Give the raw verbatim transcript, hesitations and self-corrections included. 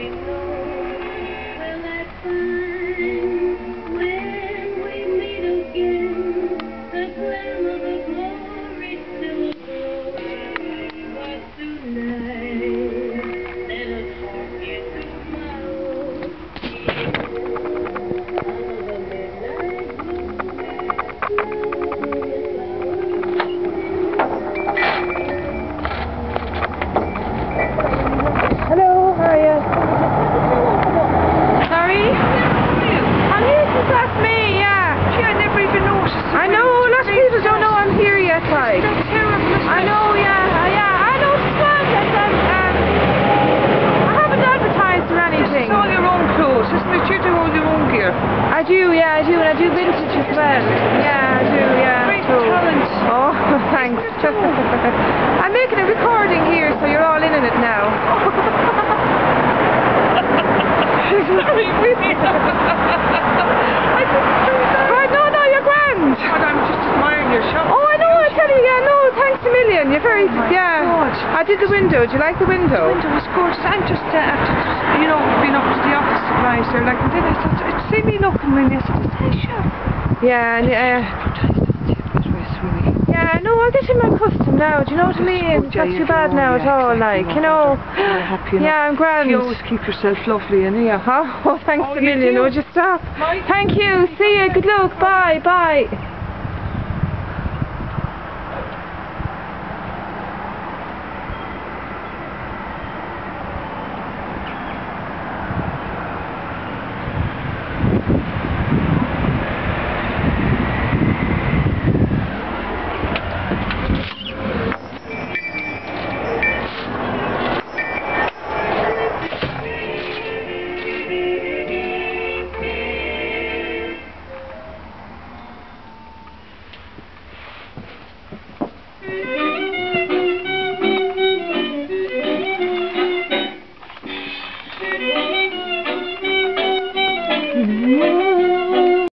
Hello, how are you? Sorry? I'm here since last May, yeah. Gee, I never even noticed. I know, lots of people don't know I'm here yet, like. That's terrible. I know, yeah, yeah, I know it's fun, yes, um, um, I haven't advertised or anything. It's all your own clothes, isn't it? You do all your own gear. I do, yeah, I do, and I do vintage as well. Yeah, I do, yeah. Great so. talent. Oh, thanks. I'm making a recording here, so you're all in on it now. Sorry, really. I didn't do that. Right, no, no, you're grand. God, I'm just admiring your shop. Oh, I know, I tell you, yeah, no, thanks a million. You're very, Oh my yeah. God. I did the window. Do you like the window? The window was gorgeous. I'm just uh, after, you know, been up to the office supplies there, like, and then I thought, I'd see me looking when I said, it's a shop. Yeah, and, uh, yeah, no, I'll get in my custom now, do you know what I mean? It's not too bad now at all, like, you know. Yeah, I'm grand. You always keep yourself lovely, and yeah. Huh? Oh, thanks Oh, a you million. do? Would you stop? Bye. Thank you. See you. Good luck. Bye. Bye. Thank you.